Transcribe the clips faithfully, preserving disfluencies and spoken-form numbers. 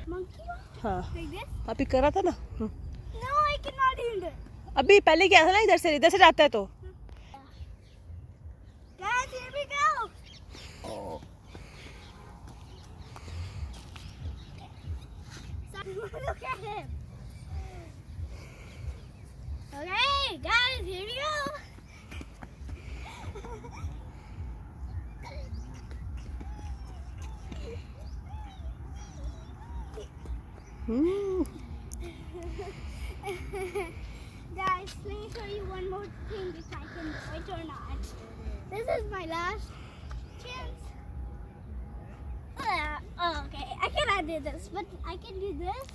monkey bar? हाँ Like this? अभी कर रहा था ना. No, I cannot even do it. अभी पहले क्या था ना, इधर से इधर से जाता है तो. Guys, here we go. Oh. Look at him. Okay, guys, here we go. Hmm. Guys, let me show you one more thing if I can do it or not. This is my last chance. Uh, oh, okay, I cannot do this, but I can do this.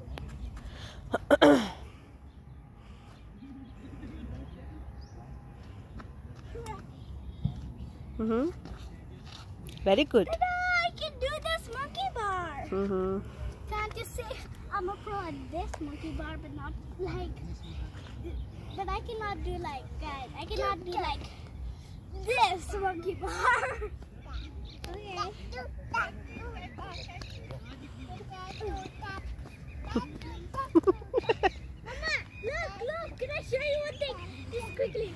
Mm-hmm. Very good. Ta-da! I can do this monkey bar. Mm-hmm. Can't you see? I'm a pro at this monkey bar, but not like. But I cannot do like that. I cannot do like this monkey bar. Okay. Mama, look, look. Can I show you one thing? Just quickly.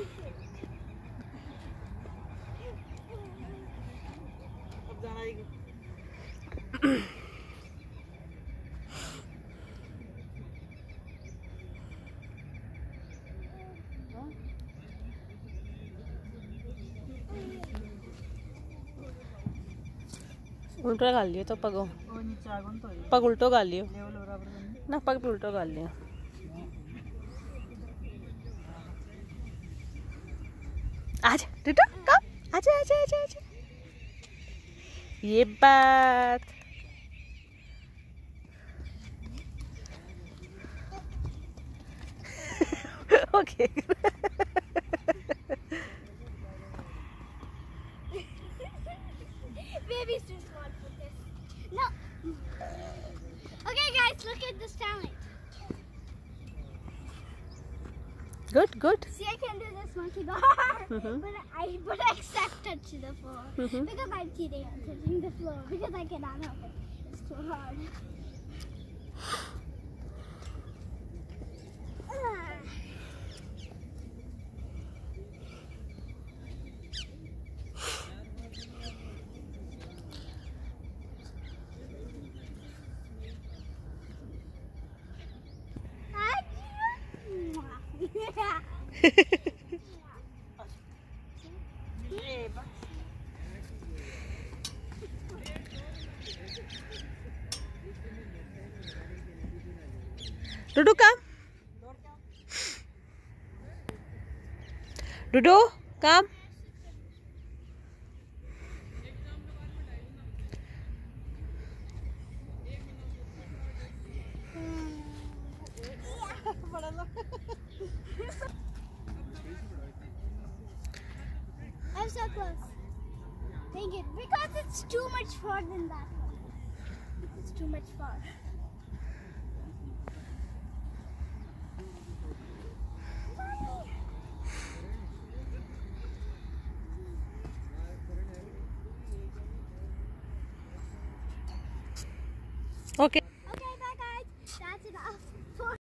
उल्टो गाल लियो तो पगो पग उल्टो गाल लियो ना पग पे उल्टो गाल लियो आजा टूटू कम आजा आजा आजा आजा ये बात okay Baby's too small for this. No. Okay, guys, look at this talent. good good See, I can do this monkey bar, Mhm. but I but I accept touch the floor Mhm. because I'm cheating on touching the floor because I cannot help it. It's too hard. Ah. डूडू come डूडू come I'm so close. Thank you. Because it's too much far than that one. It's too much far. okay Okay, bye guys. That's enough.